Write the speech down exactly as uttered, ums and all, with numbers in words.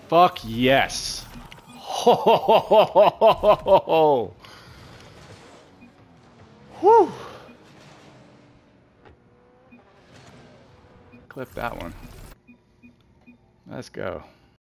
Fuck yes. Ho ho ho ho ho ho ho ho. Whew. Clip that one. Let's go.